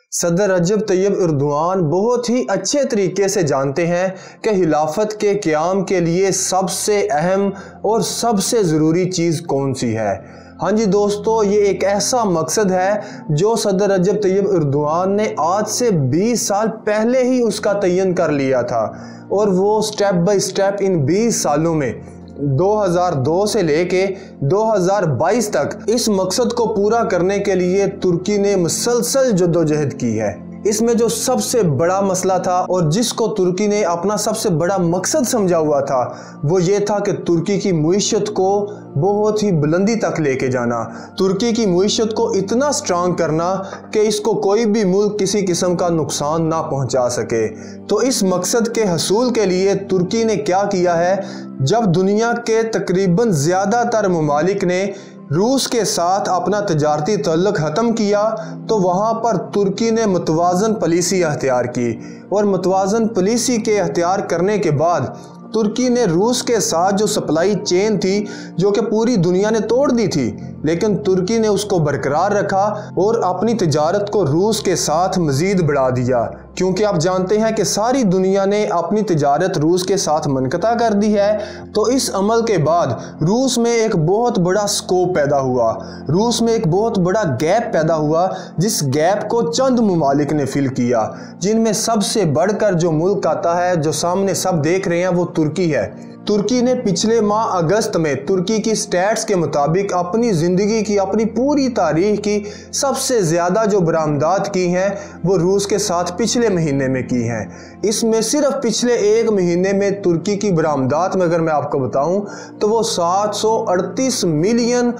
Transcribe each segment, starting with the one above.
صدر رجب Tayyip Erdogan بہت ہی اچھے طریقے سے جانتے ہیں کہ خلافت کے قیام کے لیے سب سے اہم اور سب سے ضروری چیز کون سی ہے۔ ہاں جی دوستو، یہ ایک ایسا مقصد ہے جو صدر رجب طیب ایردوان نے آج سے 20 سال پہلے ہی اس کا تعین کر لیا تھا، اور وہ سٹیپ بائی سٹیپ ان 20 سالوں میں 2002 سے لے کے 2022 تک اس مقصد کو پورا کرنے کے لیے ترکی نے مسلسل جدوجہد کی ہے۔ اس میں جو سب سے بڑا مسئلہ تھا اور جس کو ترکی نے اپنا سب سے بڑا مقصد سمجھا ہوا تھا وہ یہ تھا کہ ترکی کی معیشت کو بہت ہی بلندی تک لے کے جانا، ترکی کی معیشت کو اتنا سٹرانگ کرنا کہ اس کو کوئی بھی ملک کسی قسم کا نقصان نہ پہنچا سکے۔ تو اس مقصد کے حصول کے لیے ترکی نے کیا کیا ہے؟ جب دنیا کے تقریباً زیادہ تر ممالک نے روس کے ساتھ اپنا تجارتی تعلق ختم کیا تو وہاں پر ترکی نے متوازن پالیسی اختیار کی، اور متوازن پالیسی کے اختیار کرنے کے بعد ترکی نے روس کے ساتھ جو سپلائی چین تھی جو کہ پوری دنیا نے توڑ دی تھی، لیکن ترکی نے اس کو برقرار رکھا اور اپنی تجارت کو روس کے ساتھ مزید بڑھا دیا، کیونکہ آپ جانتے ہیں کہ ساری دنیا نے اپنی تجارت روس کے ساتھ منقطع کر دی ہے۔ تو اس عمل کے بعد روس میں ایک بہت بڑا سکوپ پیدا ہوا، روس میں ایک بہت بڑا گیپ پیدا ہوا، جس گیپ کو چند ممالک نے فل کیا، جن میں سب سے بڑھ کر جو ملک آتا ہے جو سامنے سب دیکھ رہے ہیں وہ ترکی ہے۔ ترکی نے پچھلے ماہ اگست میں ترکی کی سٹیٹس کے مطابق اپنی زندگی کی، اپنی پوری تاریخ کی سب سے زیادہ جو برآمدات کی ہیں وہ روس کے ساتھ پچھلے مہینے میں کی ہیں۔ اس میں صرف پچھلے ایک مہینے میں ترکی کی برآمدات میں اگر میں آپ کو بتاؤں تو وہ 738 ملین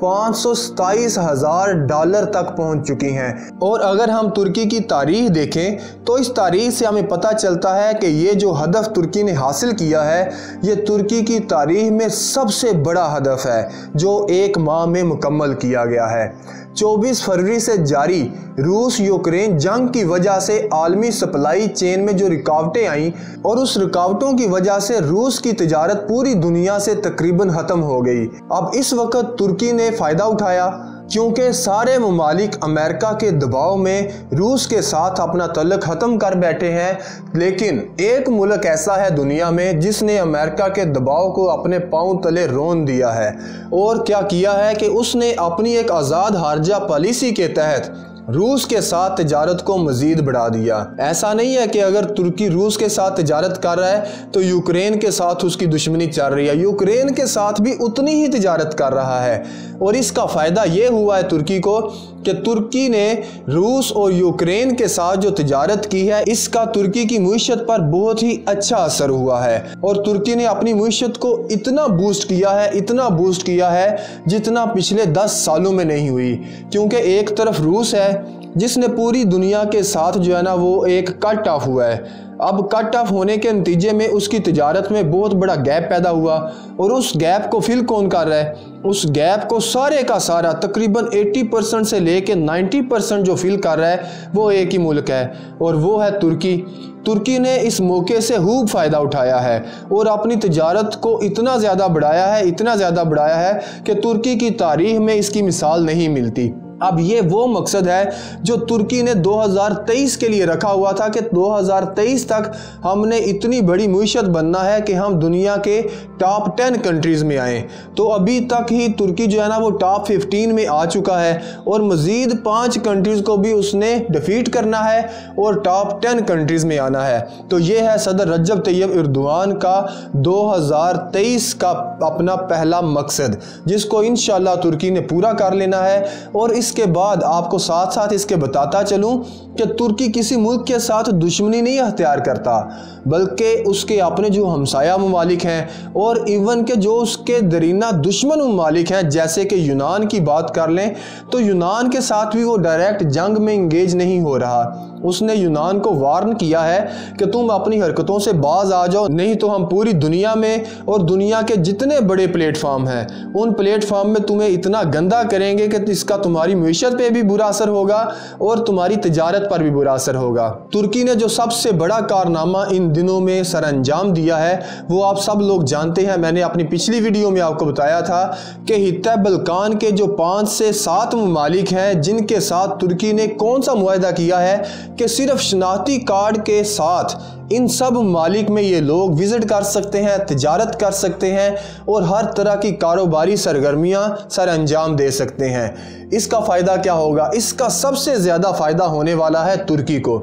527 ہزار ڈالر تک پہنچ چکی ہیں۔ اور اگر ہم ترکی کی تاریخ دیکھیں تو اس تاریخ سے ہمیں پتہ چلتا ہے کہ یہ جو ہدف ترکی نے حاصل کیا ہے یہ ترکی کی تاریخ میں سب سے بڑا ہدف ہے جو ایک ماہ میں مکمل کیا گیا ہے۔ 24 فروری سے جاری روس یوکرین جنگ کی وجہ سے عالمی سپلائی چین میں جو رکاوٹیں آئیں اور اس رکاوٹوں کی وجہ سے روس کی تجارت پوری دنیا سے تقریباً ختم ہو گئی۔ اب اس وقت ترکی نے فائدہ اٹھایا کیونکہ سارے ممالک امریکہ کے دباؤ میں روس کے ساتھ اپنا تعلق ختم کر بیٹھے ہیں، لیکن ایک ملک ایسا ہے دنیا میں جس نے امریکہ کے دباؤ کو اپنے پاؤں تلے رون دیا ہے، اور کیا کیا ہے کہ اس نے اپنی ایک آزاد خارجہ پالیسی کے تحت روس کے ساتھ تجارت کو مزید بڑھا دیا۔ ایسا نہیں ہے کہ اگر ترکی روس کے ساتھ تجارت کر رہا ہے تو یوکرین کے ساتھ اس کی دشمنی چل رہی ہے، یوکرین کے ساتھ بھی اتنی ہی تجارت کر رہا ہے۔ اور اس کا فائدہ یہ ہوا ہے ترکی کو کہ ترکی نے روس اور یوکرین کے ساتھ جو تجارت کی ہے اس کا ترکی کی معیشت پر بہت ہی اچھا اثر ہوا ہے، اور ترکی نے اپنی معیشت کو اتنا بوسٹ کیا ہے جتنا پچھلے 10 سالوں میں نہیں ہوئی، کیونکہ ایک طرف روس ہے جس نے پوری دنیا کے ساتھ جو ہے نا وہ ایک کٹ آف ہوا ہے۔ اب کٹ آف ہونے کے نتیجے میں اس کی تجارت میں بہت بڑا گیپ پیدا ہوا، اور اس گیپ کو فل کون کر رہا ہے؟ اس گیپ کو سارے کا سارا تقریباً 80% سے لے کے 90% جو فل کر رہا ہے وہ ایک ہی ملک ہے، اور وہ ہے ترکی۔ ترکی نے اس موقع سے خوب فائدہ اٹھایا ہے اور اپنی تجارت کو اتنا زیادہ بڑھایا ہے کہ ترکی کی تاریخ میں اس کی مثال نہیں ملتی۔ اب یہ وہ مقصد ہے جو ترکی نے 2023 کے لیے رکھا ہوا تھا کہ 2023 تک ہم نے اتنی بڑی معیشت بننا ہے کہ ہم دنیا کے ٹاپ 10 کنٹریز میں آئیں۔ تو ابھی تک ہی ترکی جو ہے نا وہ ٹاپ 15 میں آ چکا ہے، اور مزید 5 کنٹریز کو بھی اس نے ڈیفیٹ کرنا ہے اور ٹاپ 10 کنٹریز میں آنا ہے۔ تو یہ ہے صدر رجب طیب ایردوان کا 2023 کا اپنا پہلا مقصد، جس کو انشاءاللہ ترکی نے پورا کر لینا ہے۔ اور اس کے بعد آپ کو ساتھ ساتھ اس کے بتاتا چلوں کہ ترکی کسی ملک کے ساتھ دشمنی نہیں اختیار کرتا، بلکہ اس کے اپنے جو ہمسایہ ممالک ہیں اور ایون کہ جو اس کے درینہ دشمن ممالک ہیں، جیسے کہ یونان کی بات کر لیں تو یونان کے ساتھ بھی وہ ڈائریکٹ جنگ میں انگیج نہیں ہو رہا۔ اس نے یونان کو وارن کیا ہے کہ تم اپنی حرکتوں سے باز آ جاؤ، نہیں تو ہم پوری دنیا میں اور دنیا کے جتنے بڑے پلیٹ فارم ہیں ان پلیٹ فارم میں تمہیں اتنا گندا کریں گے کہ اس کا تمہاری तुम्हारी मुईशत पे भी बुरा असर होगा और तुम्हारी तिजारत पर भी बुरा असर होगा। तुर्की ने जो सबसे बड़ा कारनामा इन दिनों में सर अंजाम दिया है वो आप सब लोग जानते हैं। मैंने अपनी पिछली वीडियो में आपको बताया था कि हित्ता बल्कान के जो 5 से 7 ममालिक हैं जिनके साथ तुर्की ने कौन सा मुआहदा किया है कि सिर्फ शनाख्ती कार्ड के साथ इन सब ममालिक में ये लोग विजिट कर सकते हैं, तिजारत कर सकते हैं और हर तरह की कारोबारी सरगर्मियां सर अंजाम दे सकते हैं। इसका फ़ायदा क्या होगा? इसका सबसे ज़्यादा फ़ायदा होने वाला है तुर्की को,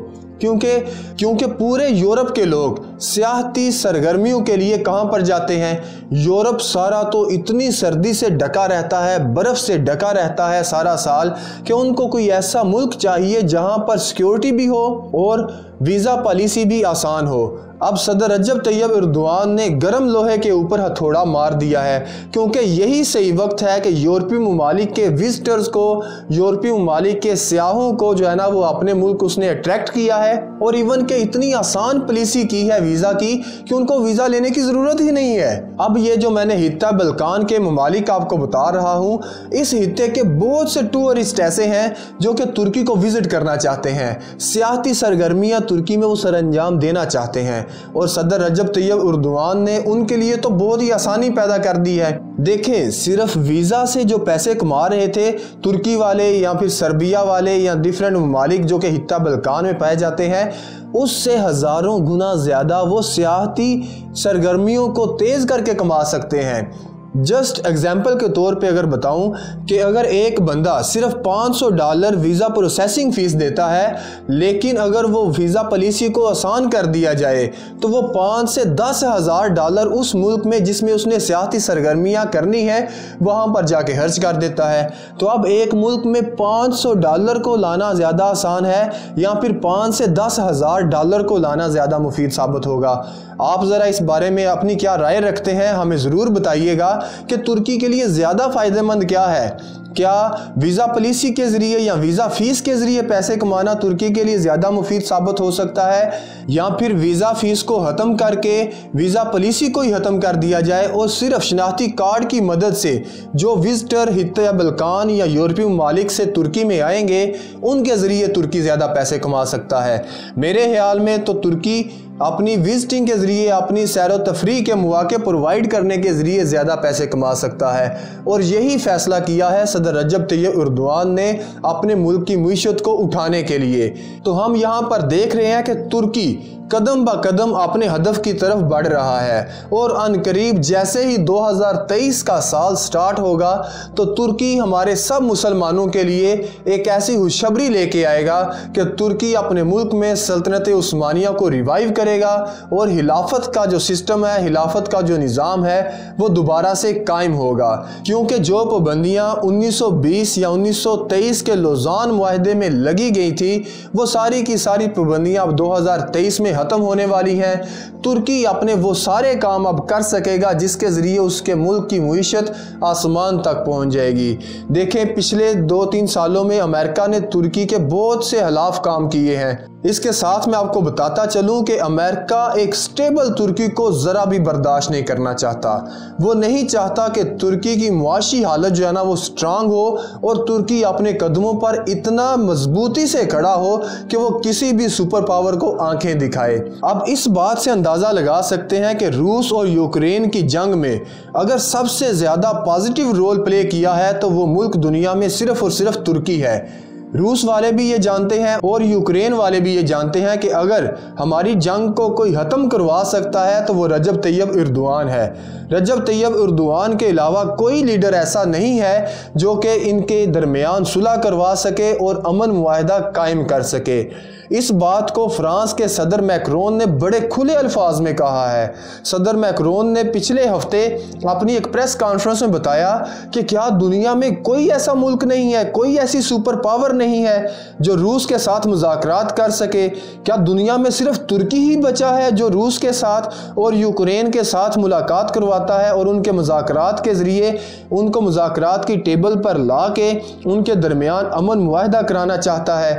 क्योंकि पूरे यूरोप के लोग सियाहती सरगर्मियों के लिए कहां पर जाते हैं? यूरोप सारा तो इतनी सर्दी से ढका रहता है, बर्फ़ से ढका रहता है सारा साल कि उनको कोई ऐसा मुल्क चाहिए जहां पर सिक्योरिटी भी हो और वीज़ा पॉलिसी भी आसान हो। अब सदर रजब तैयब एर्दोआन ने गर्म लोहे के ऊपर हथौड़ा मार दिया है, क्योंकि यही सही वक्त है कि यूरोपीय ममालिक के विजिटर्स को, यूरोपीय ममालिक के सियाहों को जो है ना वो अपने मुल्क उसने अट्रैक्ट किया है और इवन के इतनी आसान पॉलिसी की है वीज़ा की कि उनको वीज़ा लेने की ज़रूरत ही नहीं है। अब ये जो मैंने हित्ता बल्कान के ममालिक आपको बता रहा हूँ, इस हित्ते के बहुत से टूरिस्ट ऐसे हैं जो कि तुर्की को विजिट करना चाहते हैं, सियाहती सरगर्मियाँ तुर्की में वो सर अंजाम देना चाहते हैं और सदर रजब तैयब एर्दोआन ने उनके लिए तो बहुत ही आसानी पैदा कर दी है। देखें, सिर्फ वीज़ा से जो पैसे कमा रहे थे तुर्की वाले या फिर सर्बिया वाले या डिफरेंट ममालिक जो कि हित्ता बल्कान में पाए जाते हैं, उससे हज़ारों गुना ज़्यादा वो सियाहती सरगर्मियों को तेज़ करके कमा सकते हैं। जस्ट एग्जाम्पल के तौर पे अगर बताऊं कि अगर एक बंदा सिर्फ $500 वीज़ा प्रोसेसिंग फ़ीस देता है, लेकिन अगर वो वीज़ा पॉलिसी को आसान कर दिया जाए तो वो $5,000 से $10,000 उस मुल्क में जिसमें उसने सियाहती सरगर्मियाँ करनी है वहाँ पर जाके खर्च कर देता है। तो अब एक मुल्क में $500 को लाना ज़्यादा आसान है या फिर $5,000 से $10,000 को लाना ज़्यादा मुफीद साबित होगा? आप ज़रा इस बारे में अपनी क्या राय रखते हैं, हमें ज़रूर बताइएगा कि तुर्की के लिए ज़्यादा फ़ायदेमंद क्या है। क्या वीज़ा पॉलिसी के ज़रिए या वीज़ा फ़ीस के ज़रिए पैसे कमाना तुर्की के लिए ज़्यादा मुफीद साबित हो सकता है, या फिर वीज़ा फ़ीस को ख़त्म करके वीज़ा पॉलिसी को ही ख़त्म कर दिया जाए और सिर्फ शनाख्ती कार्ड की मदद से जो विजिटर हित्ता बल्कान या यूरोपीय ममालिक से तुर्की में आएंगे उनके ज़रिए तुर्की ज़्यादा पैसे कमा सकता है? मेरे ख्याल में तो तुर्की अपनी विजिटिंग के ज़रिए, अपनी सैर व तफरीह के मौके प्रोवाइड करने के ज़रिए ज़्यादा पैसे कमा सकता है और यही फ़ैसला किया है सदर रजब तैयब एर्दोआन ने अपने मुल्क की मुईशत को उठाने के लिए। तो हम यहाँ पर देख रहे हैं कि तुर्की कदम ब कदम अपने हदफ की तरफ बढ़ रहा है और अनकरीब जैसे ही 2023 का साल स्टार्ट होगा तो तुर्की हमारे सब मुसलमानों के लिए एक ऐसी खुशखबरी लेके आएगा कि तुर्की अपने मुल्क में सल्तनत उस्मानिया को रिवाइव करेगा और खिलाफत का जो सिस्टम है, खिलाफत का जो निज़ाम है वो दोबारा से कायम होगा। क्योंकि जो पाबंदियाँ 1920 या 1923 के लोज़ान मुआहदे में लगी गई थी वो सारी की सारी पाबंदियाँ अब 2023 में खत्म होने वाली है। तुर्की अपने वो सारे काम अब कर सकेगा जिसके ज़रिए उसके मुल्क की मुईशत आसमान तक पहुंच जाएगी। देखें, पिछले 2-3 सालों में अमेरिका ने तुर्की के बहुत से खिलाफ काम किए हैं। इसके साथ मैं आपको बताता चलूं कि अमेरिका एक स्टेबल तुर्की को ज़रा भी बर्दाश्त नहीं करना चाहता। वो नहीं चाहता कि तुर्की की मुआशी हालत जो है ना वो स्ट्रांग हो और तुर्की अपने कदमों पर इतना मजबूती से खड़ा हो कि वो किसी भी सुपर पावर को आंखें दिखाए। अब इस बात से अंदाज़ा लगा सकते हैं कि रूस और यूक्रेन की जंग में अगर सबसे ज़्यादा पॉजिटिव रोल प्ले किया है तो वो मुल्क दुनिया में सिर्फ और सिर्फ तुर्की है। रूस वाले भी ये जानते हैं और यूक्रेन वाले भी ये जानते हैं कि अगर हमारी जंग को कोई ख़त्म करवा सकता है तो वो रजब तैयब एर्दोआन है। रजब तैयब एर्दोआन के अलावा कोई लीडर ऐसा नहीं है जो कि इनके दरमियान सुलह करवा सके और अमन मुआहदा कायम कर सके। इस बात को फ्रांस के सदर मैक्रोन ने बड़े खुले अल्फाज में कहा है। सदर मैक्रोन ने पिछले हफ्ते अपनी एक प्रेस कॉन्फ्रेंस में बताया कि क्या दुनिया में कोई ऐसा मुल्क नहीं है, कोई ऐसी सुपर पावर नहीं है जो रूस के साथ मुज़ाकरात कर सके? क्या दुनिया में सिर्फ तुर्की ही बचा है जो रूस के साथ और यूक्रेन के साथ मुलाकात करवाता है और उनके मुज़ाकरात के ज़रिए उनको मुज़ाकरात की टेबल पर ला के उनके दरमियान अमन मुआहदा कराना चाहता है?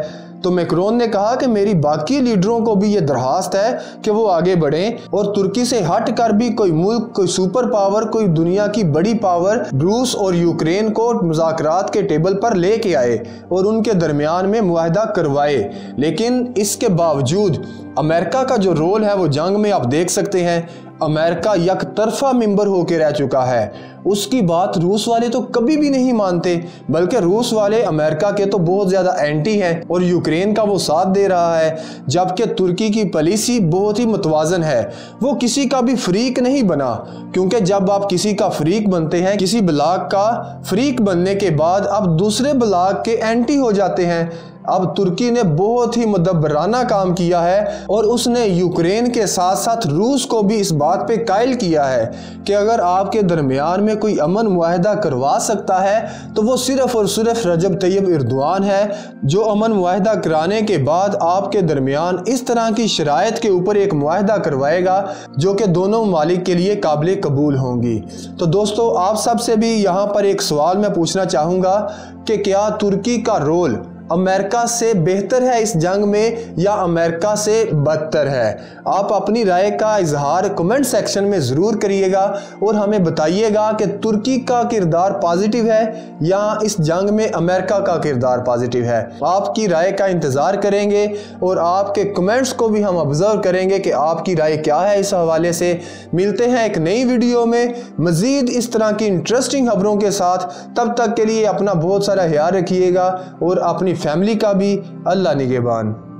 तो मैक्रोन ने कहा कि मेरी बाकी लीडरों को भी ये दरखास्त है कि वो आगे बढ़ें और तुर्की से हट कर भी कोई मुल्क, कोई सुपर पावर, कोई दुनिया की बड़ी पावर रूस और यूक्रेन को मुज़ाकरात के टेबल पर लेके आए और उनके दरमियान में मुआहदा करवाए। लेकिन इसके बावजूद अमेरिका का जो रोल है वो जंग में आप देख सकते हैं, अमेरिका एक तरफा मेंबर होकर रह चुका है। उसकी बात रूस वाले तो कभी भी नहीं मानते, बल्कि रूस वाले अमेरिका के तो बहुत ज़्यादा एंटी हैं और यूक्रेन का वो साथ दे रहा है। जबकि तुर्की की पॉलिसी बहुत ही मुतवाज़न है, वो किसी का भी फ्रीक नहीं बना, क्योंकि जब आप किसी का फ्रीक बनते हैं, किसी ब्लॉक का फ्रीक बनने के बाद आप दूसरे ब्लॉक के एंटी हो जाते हैं। अब तुर्की ने बहुत ही मुदब्बराना काम किया है और उसने यूक्रेन के साथ साथ रूस को भी इस बात पे कायल किया है कि अगर आपके दरमियान में कोई अमन मुआहदा करवा सकता है तो वो सिर्फ और सिर्फ रजब तैयब एर्दोआन है, जो अमन मुआहदा कराने के बाद आपके दरमियान इस तरह की शराइत के ऊपर एक मुआहदा करवाएगा जो कि दोनों ममालिक के लिए काबिल कबूल होंगी। तो दोस्तों, आप सबसे भी यहाँ पर एक सवाल मैं पूछना चाहूँगा कि क्या तुर्की का रोल अमेरिका से बेहतर है इस जंग में या अमेरिका से बदतर है? आप अपनी राय का इजहार कमेंट सेक्शन में ज़रूर करिएगा और हमें बताइएगा कि तुर्की का किरदार पॉजिटिव है या इस जंग में अमेरिका का किरदार पॉजिटिव है। आपकी राय का इंतज़ार करेंगे और आपके कमेंट्स को भी हम ऑब्ज़र्व करेंगे कि आपकी राय क्या है इस हवाले से। मिलते हैं एक नई वीडियो में मज़ीद इस तरह की इंटरेस्टिंग खबरों के साथ। तब तक के लिए अपना बहुत सारा ख्याल रखिएगा और अपनी फैमिली का भी। अल्लाह निगहबान।